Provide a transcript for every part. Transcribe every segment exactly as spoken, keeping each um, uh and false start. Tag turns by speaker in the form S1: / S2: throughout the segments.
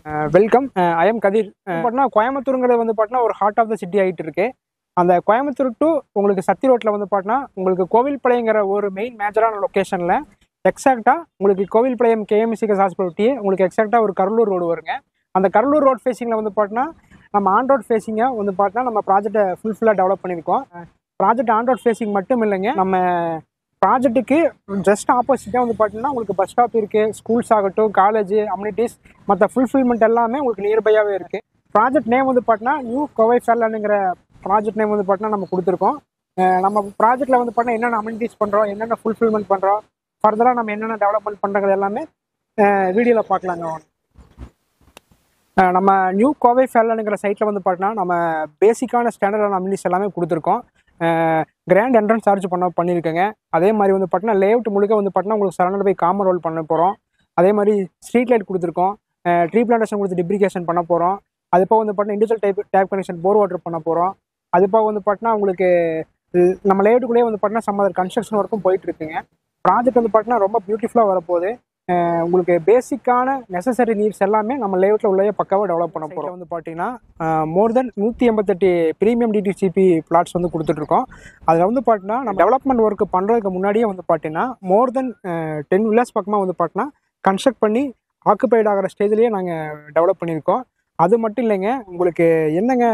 S1: Welcome. I am கதிர். பார்த்தீங்கன்னா கோயம்புத்தூருங்கிறது வந்து பார்த்தீங்கன்னா ஒரு ஹார்ட் ஆஃப் த சிட்டி ஆகிட்டு இருக்கு. அந்த கோயம்புத்தூர் டு உங்களுக்கு சத்தி ரோட்டில் வந்து பார்த்தீங்கன்னா உங்களுக்கு கோவில்பாளையங்கிற ஒரு மெயின் மேஜரான லொக்கேஷனில் எக்ஸாக்டாக உங்களுக்கு கோவில்பாளையம் கேஎம்சிஎஸ் ஹாஸ்பிட்டல் ஒட்டி உங்களுக்கு எக்ஸாக்டாக ஒரு கடலூர் ரோடு வருங்க. அந்த கடலூர் ரோட் ஃபேஸிங்கில் வந்து பார்த்தீங்கன்னா நம்ம ஆன் ரோட் ஃபேஸிங்காக வந்து பார்த்தீங்கன்னா நம்ம ப்ராஜெக்டை ஃபுல்ஃபுல்லாக டெவலப் பண்ணியிருக்கோம். ப்ராஜெக்ட் ஆன் ரோட் ஃபேஸிங் மட்டும் இல்லைங்க, நம்ம ப்ராஜெக்ட்டுக்கு ஜஸ்ட் ஆப்போசிட்டாக வந்து பார்த்தீங்கன்னா உங்களுக்கு பஸ் ஸ்டாப் இருக்குது, ஸ்கூல்ஸ் ஆகட்டும், காலேஜ், அம்யூனிட்டிஸ், மற்ற ஃபுல்ஃபில்மெண்ட் எல்லாமே உங்களுக்கு நியர்பையாகவே இருக்குது. ப்ராஜெக்ட் நேம் வந்து பார்த்தீங்கன்னா நியூ கோவை ஃபேர்லேண்டுங்கிற ப்ராஜெக்ட் நேம் வந்து பார்த்தீங்கன்னா நம்ம கொடுத்துருக்கோம். நம்ம ப்ராஜெக்ட்டில் வந்து பார்த்தீங்கன்னா என்னென்ன அம்யூனிட்டிஸ் பண்ணுறோம், என்னென்ன ஃபுல்ஃபில்மெண்ட் பண்ணுறோம், ஃபர்தராக நம்ம என்னென்ன டெவலப்மெண்ட் பண்ணுறது எல்லாமே வீடியோவில் பார்க்கலாங்க. நம்ம நியூ கோவை ஃபேர்லேண்டுங்கிற சைட்டில் வந்து பார்த்தீங்கன்னா நம்ம பேசிக்கான ஸ்டாண்டர்டான அம்யூனிட்டிஸ் எல்லாமே கொடுத்துருக்கோம். கிராண்ட் என்ட்ரன்ஸ் சார்ஜ் பண்ண பண்ணியிருக்கேங்க. அதே மாதிரி வந்து பார்த்தீங்கன்னா லேஅவுட் முழுக்க வந்து பார்த்தீங்கன்னா உங்களுக்கு சரௌண்டட் பை காமன் ரோல் பண்ண போகிறோம். அதே மாதிரி ஸ்ட்ரீட் லைட் கொடுத்துருக்கோம். ட்ரீ பிளான்டேஷன் கொடுத்து டிப்ரிகேஷன் பண்ண போகிறோம். அது போக வந்து பார்த்தீங்கன்னா individual type tap connection bore water பண்ண போகிறோம். அது போக வந்து பார்த்தீங்கன்னா உங்களுக்கு நம்ம லேஅவுட்டுக்குள்ளேயே வந்து பார்த்தீங்கன்னா சம் அதர் கன்ஸ்ட்ரக்ஷன் ஒர்க்கும் போயிட்டு இருக்குங்க. ப்ராஜெக்ட் வந்து பார்த்தீங்கன்னா ரொம்ப பியூட்டிஃபுல்லாக வரப்போகுது. உங்களுக்கு பேசிக்கான நெசசரி நீட்ஸ் எல்லாமே நம்ம லேஅவுட்டில் உள்ளே பக்காவாக டெவலப் பண்ண போகிறோம். வந்து பார்த்தீங்கன்னா மோர் தென் நூற்றி எண்பத்தெட்டு ப்ரீமியம் டிடிசிபி பிளாட்ஸ் வந்து கொடுத்துட்ருக்கோம். அதில் வந்து பார்த்தீங்கன்னா நம்ம டெவலப்மெண்ட் ஒர்க் பண்ணுறதுக்கு முன்னாடியே வந்து பார்த்தீங்கன்னா மோர் தென் டென் வில்லாஸ் பக்கமாக வந்து பார்த்தீங்கன்னா கன்ஸ்ட்ரக்ட் பண்ணி ஆக்குபைட் ஆகிற ஸ்டேஜ்லேயே நாங்கள் டெவலப் பண்ணியிருக்கோம். அது மட்டும் இல்லைங்க, உங்களுக்கு என்னங்க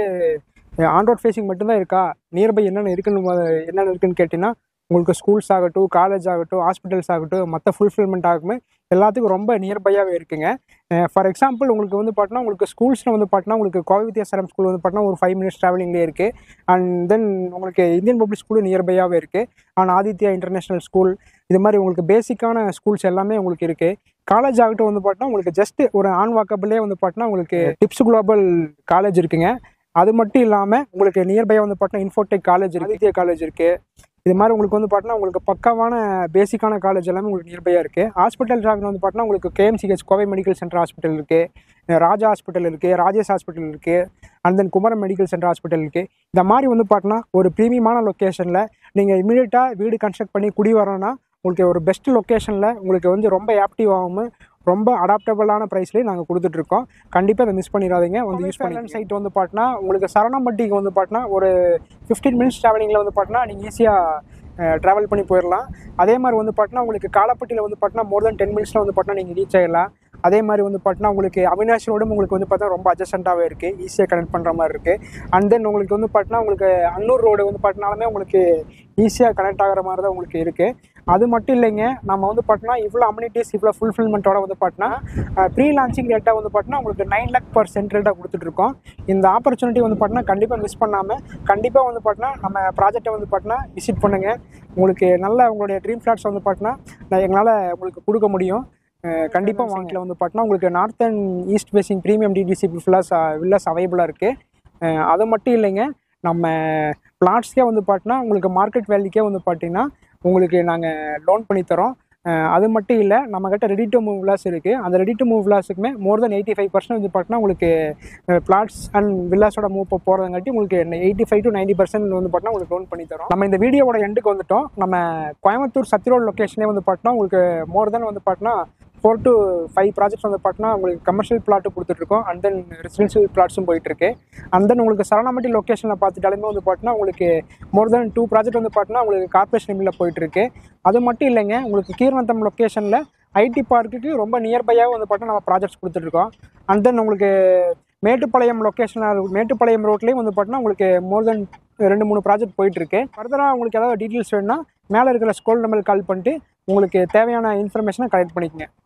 S1: வெறும் ஆன் ரோட் ஃபேஸிங் மட்டும்தான் இருக்கா, நியர்பை என்னென்ன இருக்குன்னு என்னென்ன இருக்குன்னு கேட்டிங்கன்னா உங்களுக்கு ஸ்கூல்ஸ் ஆகட்டும், காலேஜ் ஆகட்டும், ஹாஸ்பிட்டல்ஸ் ஆகட்டும், மற்ற ஃபுல்ஃபில்மெண்ட் ஆகுமே எல்லாத்துக்கும் ரொம்ப நியர்பையாகவே இருக்குங்க. ஃபார் எக்ஸாம்பிள் உங்களுக்கு வந்து பார்த்தீங்கன்னா உங்களுக்கு ஸ்கூல்ஸில் வந்து பார்த்தீங்கன்னா உங்களுக்கு கோவை வித்யாசாரம் ஸ்கூல் வந்து பார்த்தீங்கன்னா ஒரு ஃபைவ் மினிட்ஸ் ட்ராவலிங்லேயே இருக்குது. அண்ட் தென் உங்களுக்கு இந்தியன் பப்ளிக் ஸ்கூலும் நியர்பையாகவே இருக்குது. அண்ட் ஆதித்யா இன்டர்நேஷ்னல் ஸ்கூல், இது மாதிரி உங்களுக்கு பேசிக்கான ஸ்கூல்ஸ் எல்லாமே உங்களுக்கு இருக்குது. காலேஜ் ஆகட்டும் வந்து பார்த்தீங்கன்னா உங்களுக்கு ஜஸ்ட் ஒரு ஆன் வாக்கபிளே வந்து பார்த்தீங்கன்னா உங்களுக்கு டிப்ஸ் குளோபல் காலேஜ் இருக்குங்க. அது மட்டும் இல்லாமல் உங்களுக்கு நியர்பையாக வந்து பார்த்தீங்கன்னா இன்ஃபோடெக் காலேஜ் இருக்குது, ஆதித்யா காலேஜ் இருக்குது. இது மாதிரி உங்களுக்கு வந்து பார்த்தீங்கன்னா உங்களுக்கு பக்காவான பேசிக்கான காலேஜ் எல்லாமே உங்களுக்கு நியர்பையாக இருக்குது. ஹாஸ்பிட்டல் ட்ராக்னு வந்து பார்த்தீங்கன்னா உங்களுக்கு KMCH Kovai medical centre hospital இருக்குது, ராஜா ஹாஸ்பிட்டல் இருக்குது, ராஜேஷ் ஹாஸ்பிட்டல் இருக்குது, and then Kumaran medical centre hospital இருக்குது. இந்த மாதிரி வந்து பார்த்தீங்கன்னா ஒரு ப்ரீமியமான லொக்கேஷனில் நீங்கள் இமீடியட்டாக வீடு கன்ஸ்ட்ரக்ட் பண்ணி குடி வரணும்னா உங்களுக்கு ஒரு பெஸ்ட் லொக்கேஷனில் உங்களுக்கு வந்து ரொம்ப ஆக்டிவ் ஆகாமல் ரொம்ப அடாப்டபிளான ப்ரைஸ்லேயே நாங்கள் கொடுத்துட்ருக்கோம். கண்டிப்பாக அதை மிஸ் பண்ணிடாதீங்க, வந்து யூஸ் பண்ணி. சைட் வந்து பார்த்தீங்கன்னா உங்களுக்கு சரணம்பட்டிக்கு வந்து பார்த்தீங்கன்னா ஒரு ஃபிஃப்டீன் மினிட்ஸ் ட்ராவலிங்கில் வந்து பார்த்தீங்கன்னா நீங்கள் ஈஸியாக ட்ராவல் பண்ணி போயிடலாம். அதே மாதிரி வந்து பார்த்தீங்கன்னா உங்களுக்கு காலப்பட்டியில் வந்து பார்த்தீங்கன்னா மோர் தென் டென் மினிட்ஸில் வந்து பார்த்தீங்கன்னா நீங்கள் ரீச் ஆகிடலாம். அதே மாதிரி வந்து பார்த்தீங்கன்னா உங்களுக்கு அவினாஷ் ரோடும் உங்களுக்கு வந்து பார்த்தீங்கன்னா ரொம்ப அட்ஜஸ்டண்ட்டாகவே இருக்குது, ஈஸியாக கனெக்ட் பண்ணுற மாதிரி இருக்குது. அண்ட் தென் உங்களுக்கு வந்து பார்த்தீங்கன்னா உங்களுக்கு அன்னூர் ரோடு வந்து பார்த்தீங்கன்னாலுமே உங்களுக்கு ஈஸியாக கனெக்ட் ஆகிற மாதிரி தான் உங்களுக்கு இருக்குது. அது மட்டும் இல்லைங்க, நம்ம வந்து பார்த்தீங்கன்னா இவ்வளோ அம்யூனிட்டிஸ் இவ்வளோ ஃபுல்ஃபில்மெண்ட்டோட வந்து பார்த்தீங்கன்னா ப்ரீ லான்ச்சிங் ரேட்டாக வந்து பார்த்தீங்கன்னா உங்களுக்கு நைன் லேக் பர் சென்ட் ரேட்டாக கொடுத்துட்ருக்கோம். இந்த ஆப்பர்ச்சுனிட்டி வந்து பார்த்தீங்கன்னா கண்டிப்பாக மிஸ் பண்ணாமல் கண்டிப்பாக வந்து பார்த்தீங்கன்னா நம்ம ப்ராஜெக்டை வந்து பார்த்தீங்கன்னா விசிட் பண்ணுங்கள். உங்களுக்கு நல்ல உங்களுடைய ட்ரீம் ஃப்ளாட்ஸ் வந்து பார்த்தீங்கன்னா எங்களால் உங்களுக்கு கொடுக்க முடியும். கண்டிப்பாக வாங்கில் வந்து பார்த்தீங்கன்னா உங்களுக்கு north and east facing premium DTC villas villas அவைலபிளாக இருக்குது. அது மட்டும் இல்லைங்க, நம்ம பிளாட்ஸ்க்கே வந்து பார்த்தீங்கன்னா உங்களுக்கு மார்க்கெட் வேல்யூக்கே வந்து பார்த்தீங்கன்னா உங்களுக்கு நாங்கள் லோன் பண்ணித்தரோம். அது மட்டும் இல்லை, நம்மக்கிட்ட ரெடி டு மூவ் வில்லாஸ் இருக்குது. அந்த ரெடி டு மூவ் வில்லாஸுக்குமே more then eighty five percent வந்து பார்த்தீங்கன்னா உங்களுக்கு பிளாட்ஸ் அண்ட் வில்லாஸோட மூவ் போகிறதுங்காட்டி உங்களுக்கு eighty five to ninety percent வந்து பார்த்தீங்கன்னா உங்களுக்கு லோன் பண்ணித்தரோம். நம்ம இந்த வீடியோவோட எண்டுக்கு வந்துட்டோம். நம்ம கோயம்புத்தூர் சத்தி ரோடு லொக்கேஷனே வந்து பார்த்தீங்கன்னா உங்களுக்கு மோர் தென் வந்து பார்த்தீங்கன்னா ஃபோர் டு ஃபைவ் ப்ராஜெக்ட்ஸ் வந்து பார்த்தீங்கன்னா உங்களுக்கு கமர்ஷியல் பிளாட்டு கொடுத்துட்ருக்கோம். அண்ட் தென் ரெசிடென்ஷியல் பிளாட்ஸும் போயிட்டுருக்கு. அண்ட் தென் உங்களுக்கு சரணம்பட்டி லொக்கேஷனில் பார்த்துட்டாலுமே வந்து பார்த்தீங்கன்னா உங்களுக்கு மோர் தென் டூ ப்ராஜெக்ட் வந்து பார்த்தீங்கன்னா உங்களுக்கு கார்பரேஷன் எம்மில் போயிட்டுருக்கு. அது மட்டும் இல்லைங்க, உங்களுக்கு கீழ்நத்தம் லொக்கேஷனில் ஐடி பார்க்குக்கு ரொம்ப நியர்பையாக வந்து பார்த்தீங்கன்னா நம்ம ப்ராஜெக்ட்ஸ் கொடுத்துட்ருக்கோம். அண்ட் தென் உங்களுக்கு மேட்டுப்பாளையம் லொக்கேஷனில் மேட்டுப்பாளையம் ரோட்லேயும் வந்து பார்த்தீங்கன்னா உங்களுக்கு மோர் தென் ரெண்டு மூணு ப்ராஜெக்ட் போயிட்டுருக்கு. ஃபர்தராக உங்களுக்கு ஏதாவது டீட்டெயில்ஸ் வேணும்னா மேலே இருக்கிற ஸ்கூல் நம்பருக்கு கால் பண்ணிட்டு உங்களுக்கு தேவையான இன்ஃபர்மேஷனை கலெக்ட் பண்ணிக்கங்க.